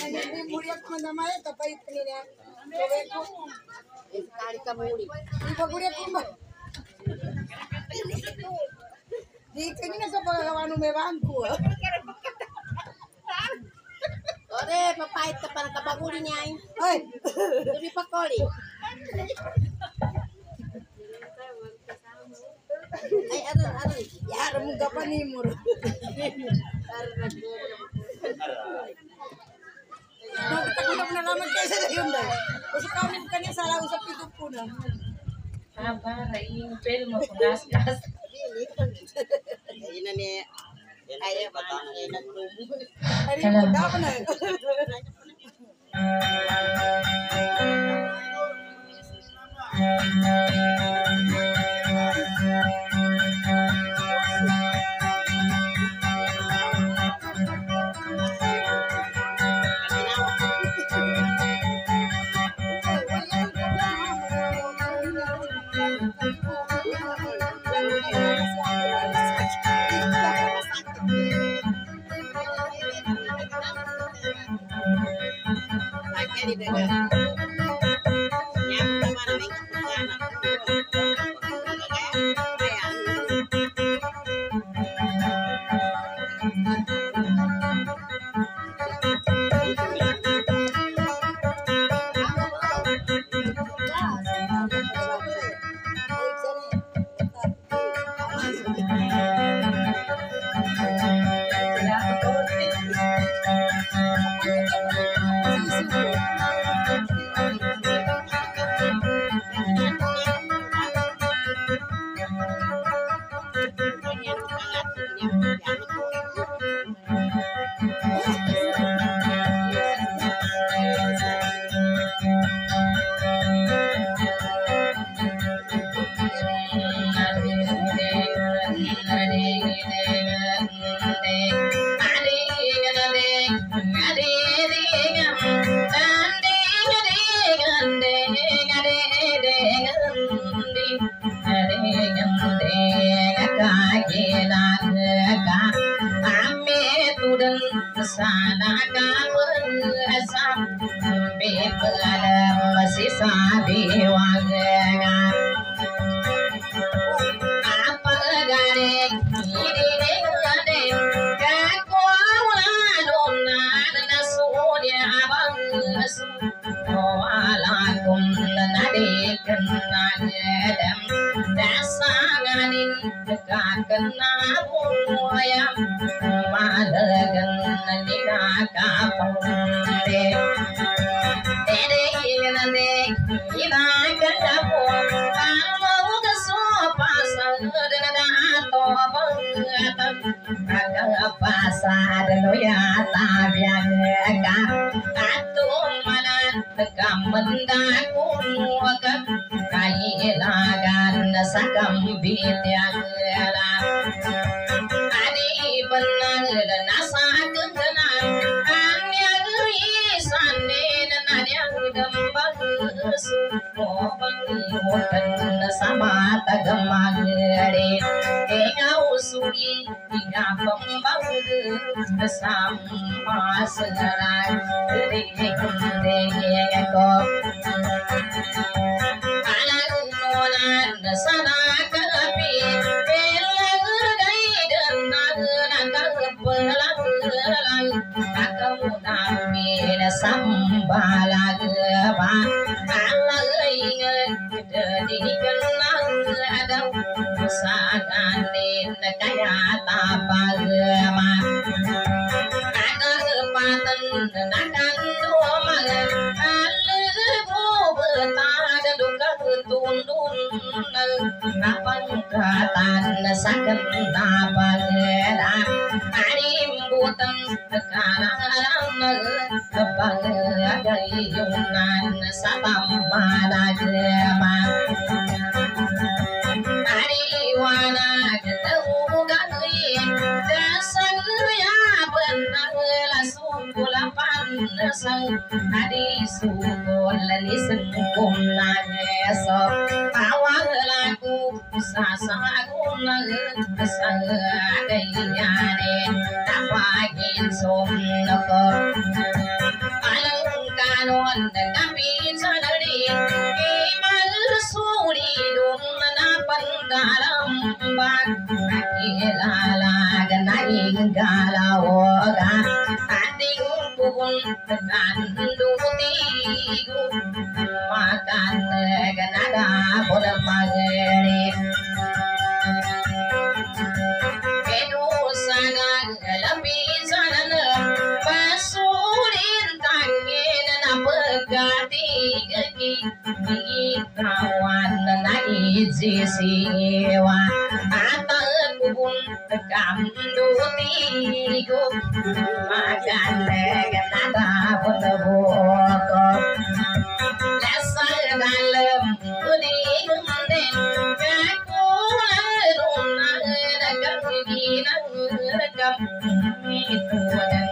Ini murid ko namanya kapait niya. Sabi ko, Sekali kamu uli. iba murid ko ba? Di kanina sa pagkakawa ng may bangko. Ore, papait ka para kabaguli niya. Ay! Dumi pa koli. Ay, aron. Yara mo ka pa ni Muro. Nagtakulap na naman kayo sa yun dahil. Kasi kami kanina salah usap ito po na. Apa, raing pel mo kungas-gas. Ayun na ni. Ay, mana ay nagtubo. Ay, hindi ako na. dalawaga ating pun tekan dutigu makan ganada pun mageri kedusangan lapisan pasurin tangin na pagkati gigi kawan na isisiwa at pun tekan dutigu makan ganada pun buko dasar dalam kuning den kakulan nakam ginang rekam itu dan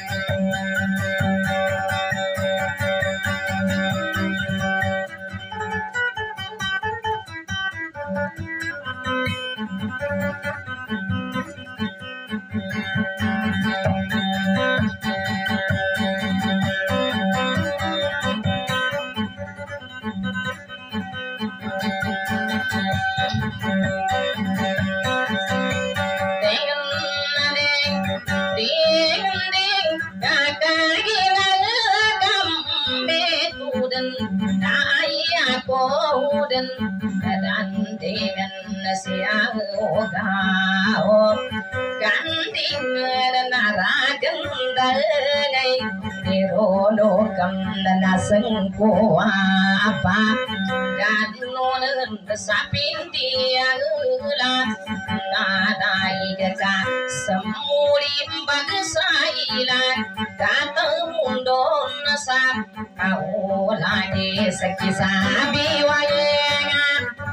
dan dengan siang ogao ganting naragan dalay nirono kam nasang ko apa ganon sa pintiang ulan nanay ka semulim bagsailan katang mundo sa kaulani sa kisabi wayenga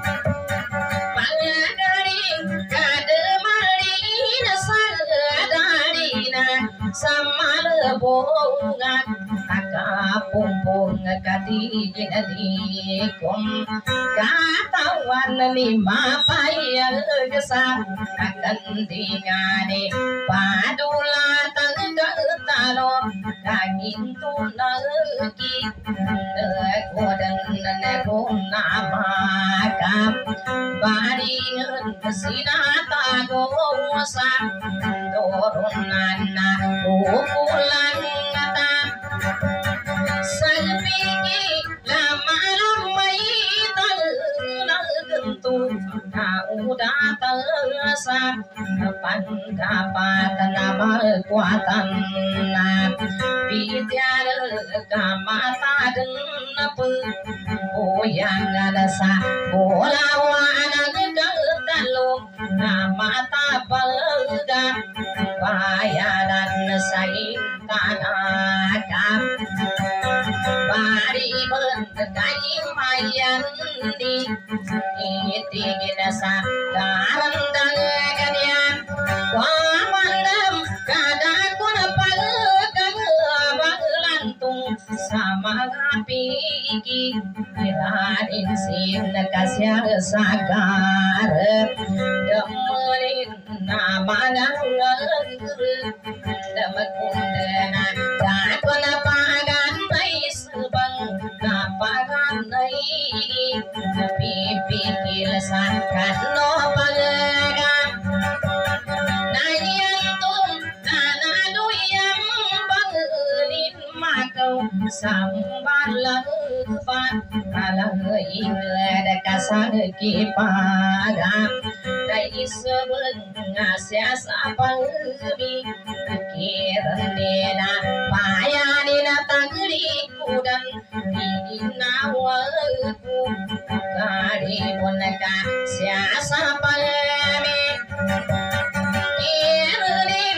pangadaring kademarin sadarina samalabongan akapumpong katiginikom katawan ni mapayag sa akandingani padulatan talo kaging tunagi nagodan nagonamakap baringan sinatago sa doronan na ukulan ngata salpiki lama-lamay talaganto kaudatan sa pangkapatan na magkwatan na bidyar kamatadan na puyang na sa bulawan ang gagalo na matabalga bayaran sa intanakap bari berkayang mayan di itigin sa darandagan yan wamandam kadakon pagkagabaglantung sa mga pigi iranin sin kasyang sagar demerin na manangar damakundanan dakon pagan may subang napagan ay napipikil sa kano pagagam nayantung nanaduyang pagulin makaw sambalagpan alanging kasang kipagam dahil sabang ngasya sa pangbi kiran nila payanin at taglikudan iginawag karibon ka siya sa pangbi kiranin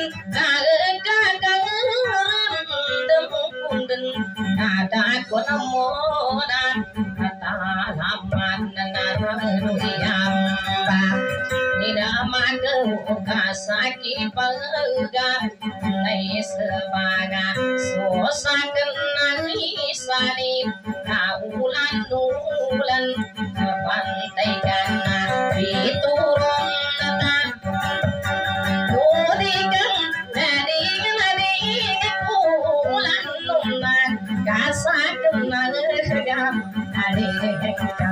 nagkakaramdam nadat ko na modan katalaman na nararuyang ba ninaman ko kasaki pagga ay sebaga sosakan ng isani kaulan-ulan pantay ka na biturong nata tuligang nadig ulan-ulan kasakan ng hagam nalig ka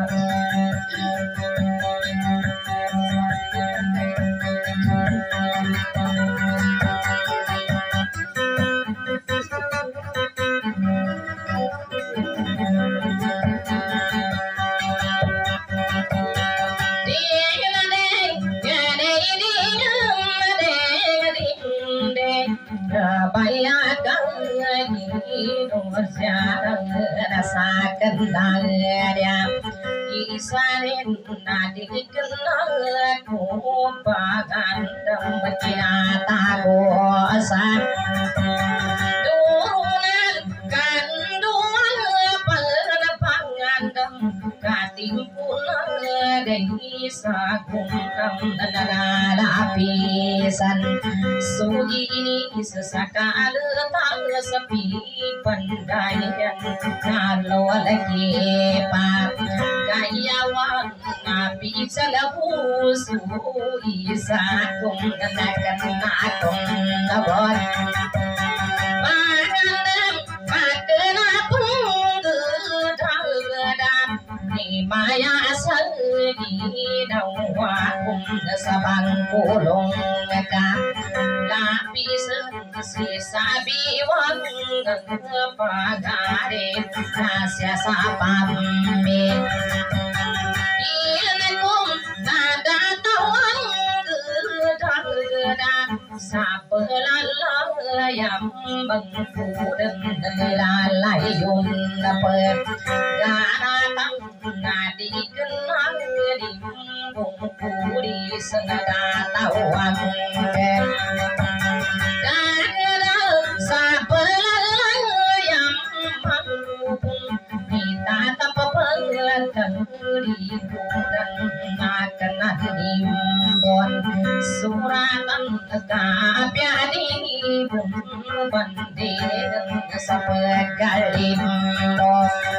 Bayakan Indonesia rasakan dia isarin nadi kenal ku pagandam bercinta kuasa dunan kanduan pangandam katimpulan dari sakuntam lapisan sugi ini sesakal tak sepi pandaian kalau lagi pak gayawan nabi salamu sui sakum nakan nakon nabot Magandang aku gedang ni maya sagi dawakum sa bangkulong ka lapis si sabiwang pagare nasya sa pammi ilakum nadatawan gedang sa pelalayam bangkudang lalayun na perganatang nadikenang limbung puri sengatawang dadang sa pelalayam bangkudang itatap pelantang limbungan makanan limbon suratan kapiadi bung banding sa pagkalimbo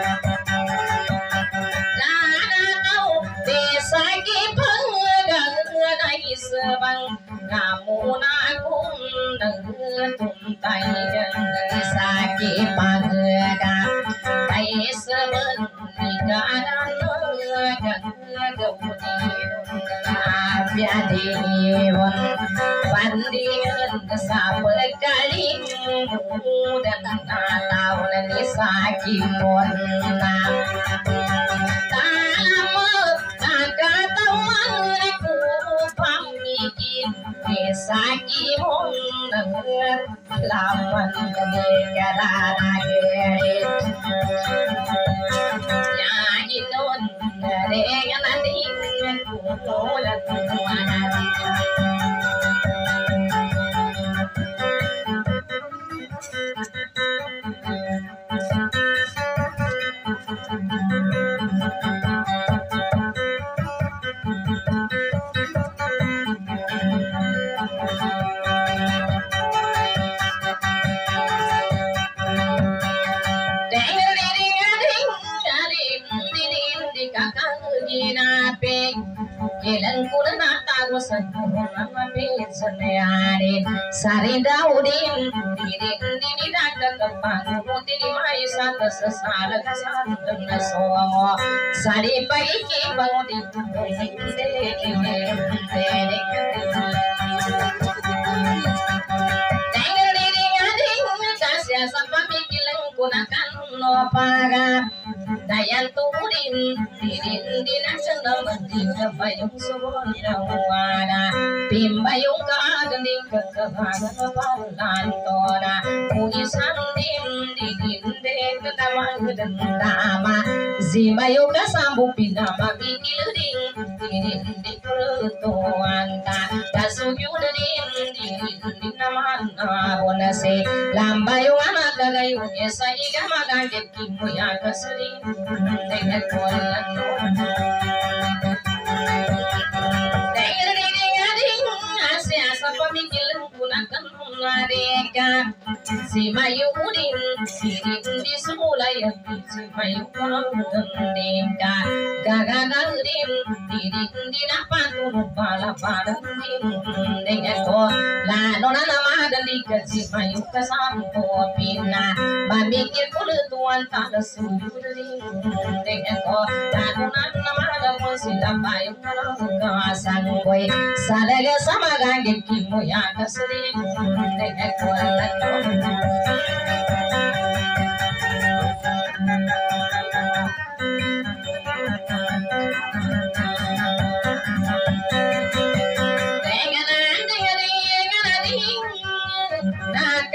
nananaw disagi pagganay sabang ngamuna kung nagtuntayan disagi pagga ay sabang ikanan Biadewon bandingan sa pagkaling dan nataw na ni sakimon na tama nagkatawan ko pamigin ni sakimon na laman na karanagit yaginon dengan adingan kulat kumanan Ilan ko na natago sa mga mapinsanayari Sari daudin, din nagkakapangutin ni may sa sasalag sa andang na somo Sari pa ikibangutin, sa pamikilang ko na kano para dayan turin din ang sandaman din na bayong subon na wala pimba yung kagaling kagkabagan na palanto na uisan din katamang dama zima yung kasambong pinamabikil din kerutuan ta kasugyo na din naman ako na si lamba yung anak kagayon sa iga magagit kimuya kasari dengan kolan sa pamikilan gunakan mereka si mayudin di semulai si mayudin gagagalin di dapat pala pada dengan ko la nona nama dan di si mayud kasampo pina mamikir tuan tak suduri dengan ko la nona nama dan sila payung kasan koy salaga sama gagit kimo ya kasri dengan kualan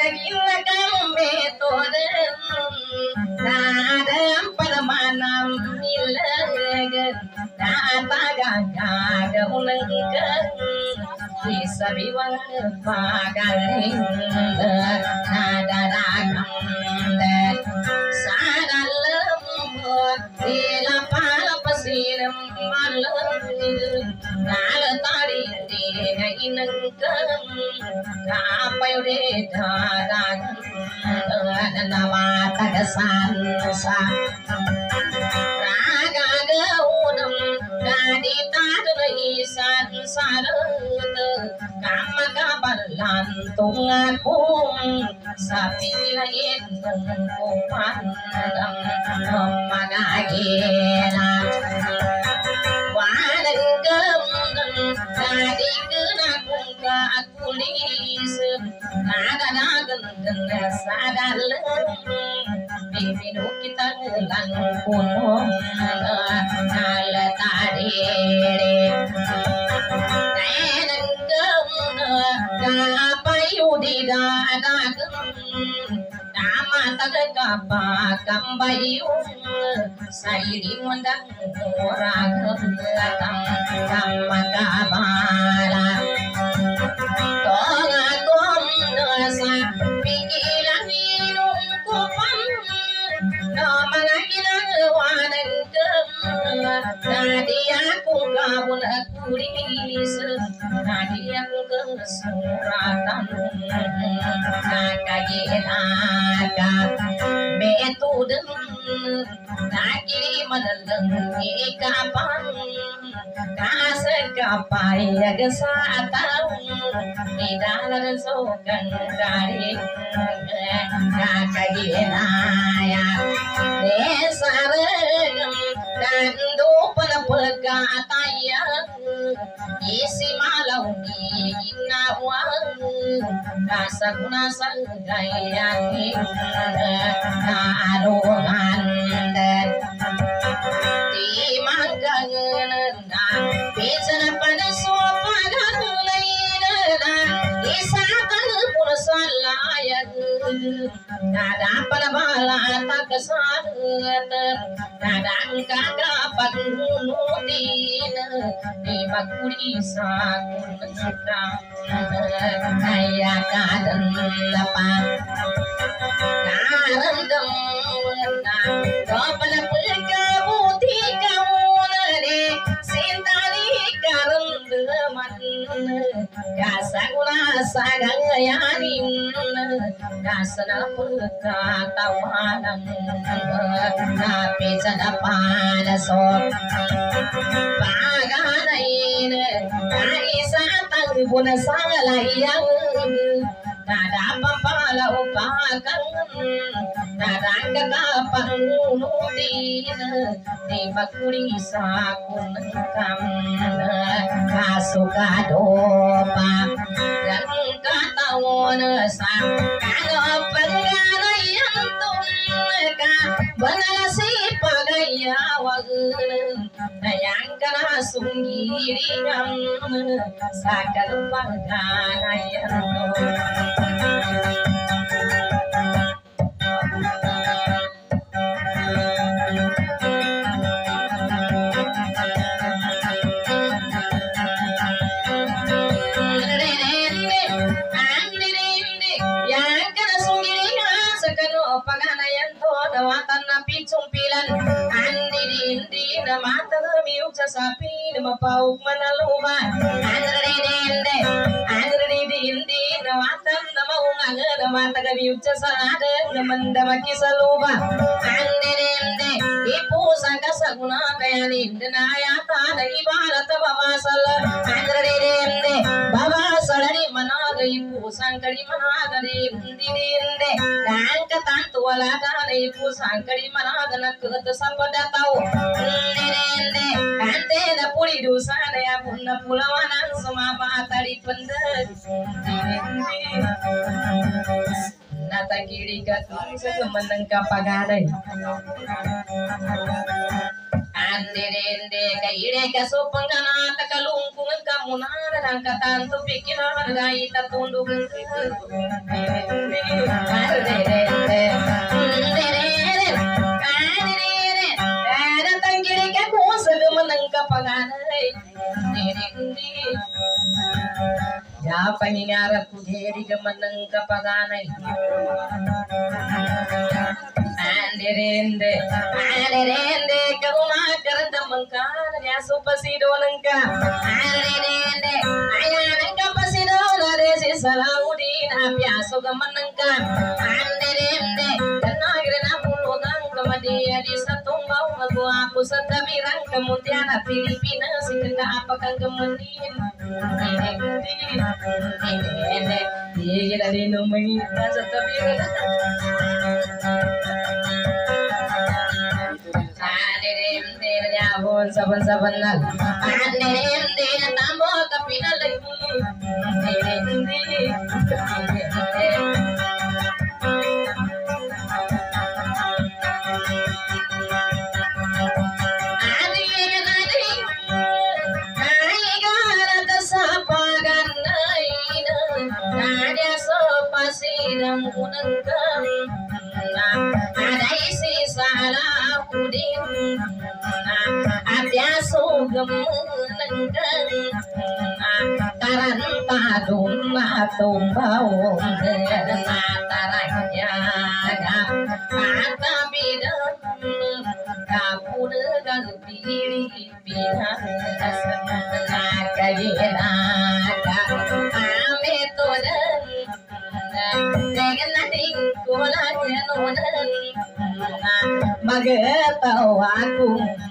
gila kami toden nadam permanam milagan nataga ulangkan bisa biwang pagaling nadarakam dan sadalam bila palapasilam malam nalatari dia inangkan apa yang dadakan nama tagasan sa raga gaunam dadi tadun isan sarut kama kabalan tungakum sapi lain kupan magagena walang gamnam dadi kenakung kaakulis naganagan kena sadalang bibinu kita ngelang puno nalatadere nenang gamna kapayu didadagan nama tagakapa kambayu sairing mandang oragam kamakabala tonga komna sa pigilan minum kupang na mga ginagawanan gamna nadi ako kabun at pulis nadi ako kasuratan nakaginaka betudeng nakiri manalang ikapan kasagapay agasa ataw idalan sokan dari nakaginaya desarang dando panapagkatayang isi malaw ni ginawang nasag gayang naanungan di maganan bisa na panasopaghanulay na isatan pun salayag nadapan bala tagasangat nadang kagapanunutin di magkulisa kunang kaya kadan lapan karandam na kapan pagkabuti kauna de sintani karandaman kasaguna sagangyanin kasana pagkatawanan napisa na panasok paganain kaisatang punasalayang nadapapala upakang nadagagapangunutin di magkulisa kunangkam kasukadopa dan katawon sa kanopaganayan tumaka banalasi pagayawag nayang kanasunggiringan sa kalupaganayan dawatan na pitsumpilan andi dindi na mata miuk sa sapi na mapauk manaluba andri dindi na watan na maungang na mata miuk sa sada na mandamaki sa luba andi dindi ipusa ka sa guna kaya nindi na yata na ibarat babasal andri dindi babasal di managa ipusan kadi managa dindi dindi dan katantu wala ka pusangkari managana kata sabda tau nende ante na puri dosa ya punna pulawanan sama matari pendek nata kiri katu sekemeneng kapaganay Andirende kaire kasopangana takalungkungan kamunana dan katanto pikiran gai tatundungan ini ngarep ku diri kemeneng kepaganay. Andirende ke rumah kerja mengkar ya supasido nengka. Andirende ayah nengka pasido dari si Salahuddin apiaso kemenengka. Andirende kenagirna pulutan kemudian di satumbau aku aku setabirang kemudian Filipina si kena apa kan kemudian. Ini dari numai setabirang. Saban-saban nag tambo kapina lagi ada isi Salahuddin apiaso gemenengkan taranta dumma tumbau nataranya kata bidan kapur galpiri bidan kagina kame todan dengan nating kulanya nodan magetau aku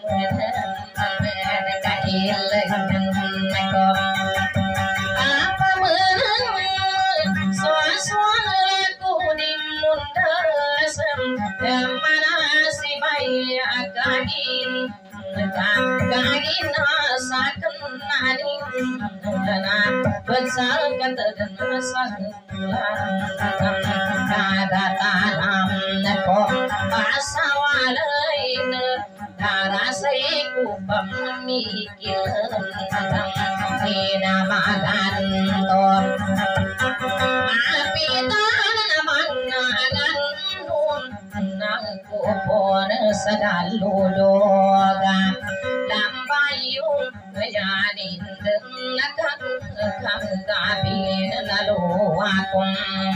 apa menang suasana laku di mundasem mana si bayi kagin asakan nani besar kata dan kada tanam ko pasawalain darasaiku pemikir tinamagantor mapitan mangagan nangku pon sadaludoga lambayung yanin denakan kabin lalu akon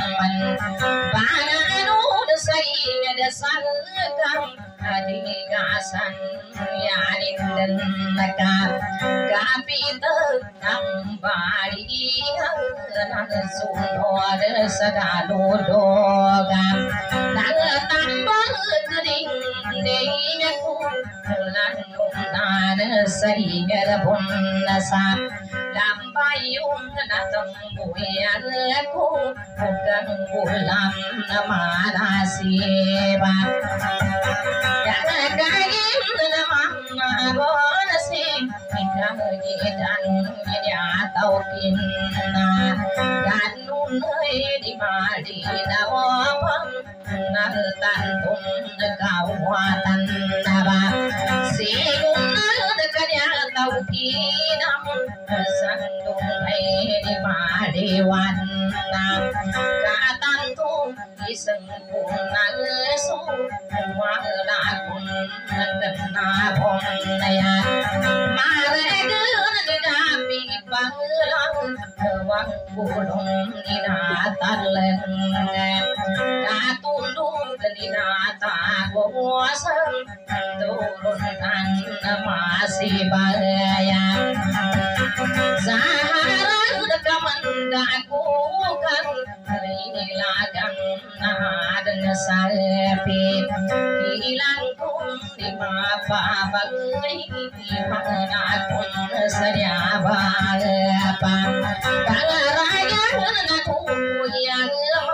bananu desai desakan adigasan yanin denaka kapita nambari sunod sadaludoga tambah kering dengaku lanungan sarigar bunasa lambayung natang buyanku bukan bulan manasiba kagin namang bonasi kagidan nyataukin ganun di madi dawapang naltantun kawatan naba sigun kanya taukinam sandung di madiwan katantung iseng punang su walakun kenabon ya maregun dinapi panglang wang bulong dinatalang katulong dinata buwasan turunan masih bayang Saharang kamandaku kan ilagang nadan sapi hilangkung di mapabagay panakun saryabang pa pangarayan naku yang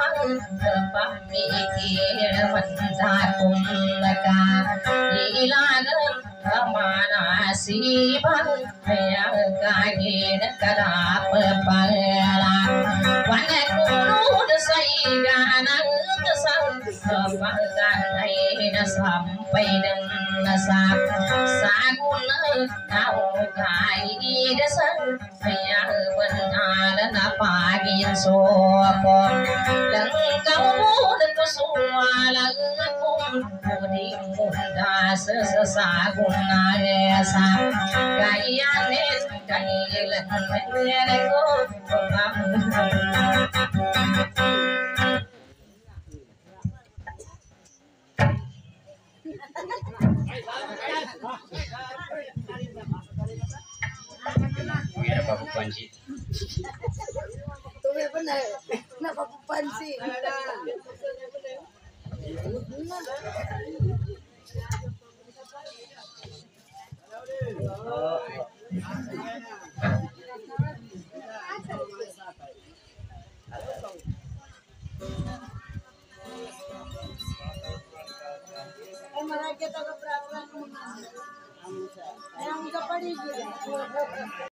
pamikir mandakung naka ilagang kamana siban yang kagin kadap pala wanekulu desaiganang kesang pangganai sampai dengan sagun kau kai desang yang benar napagin sokor lengkau dekesualang budi muda sesagun nasa kayanes kailan meneko Biar apa panci. Tuh benar. Napapansin. Maragya taga Prawan. Ayang sa paligid.